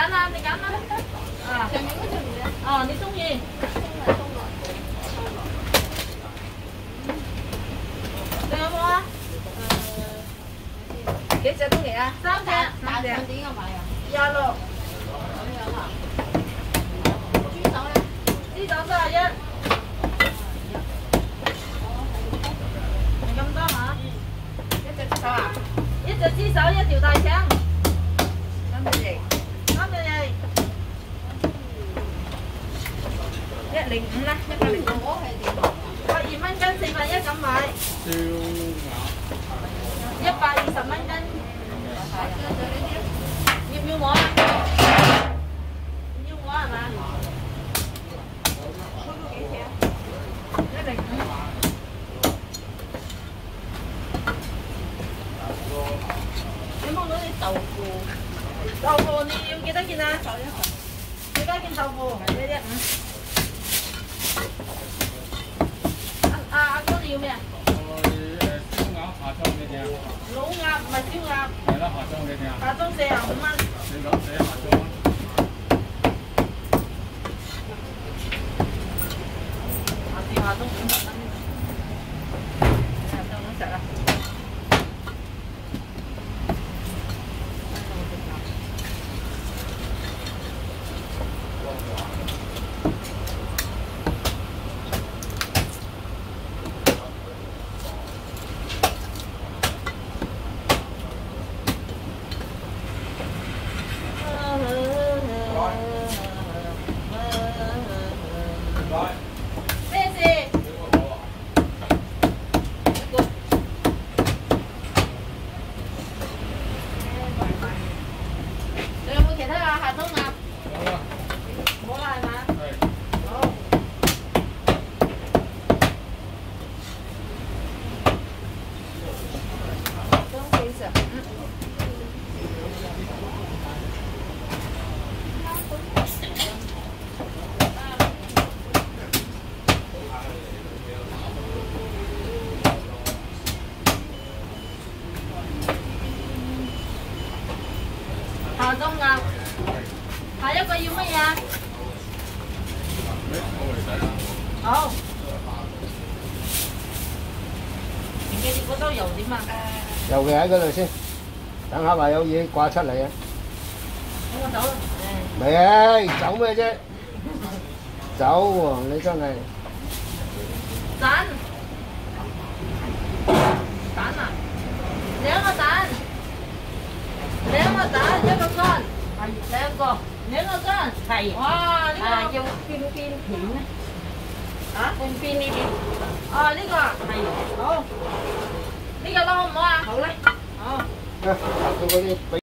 啊，你揀啦。啊，上面嗰隻唔嘅。哦，你中意。仲有冇啊？幾隻都嚟啊？3隻。3隻。點個買啊？26。咁樣啊？豬手咧？豬手31。咁多嚇？一隻豬手啊？一隻豬手，一條大腸。3隻翼。3隻翼。105啦，105。我係點啊？12蚊斤，400咁買。燒鴨。120蚊斤。要唔要我啊？要我係嘛？105。有冇嗰啲豆腐？豆腐你要幾多件啊？幾多件豆腐？115。阿哥你要咩啊？燒鴨下裝幾錢啊？老鴨唔係燒鴨。係啦，下裝幾錢啊？下裝45蚊。45下裝。下裝50蚊。下裝咁食啦。下中鴨，下一個要乜嘢啊？好。你哋嗰兜油點啊？ 油嘅喺嗰度先，等下話有嘢掛出嚟啊！ 咁我走啦。 未啊，走咩啫？走喎，你真係。 蛋。蛋啊！2個蛋。2個蛋，1個乾，係2個，2個乾，係。哇！呢個要邊片咧？啊？邊呢邊？哦，呢個係好。呢個啦好唔好啊？好咧。好。 啊，拍到嗰啲。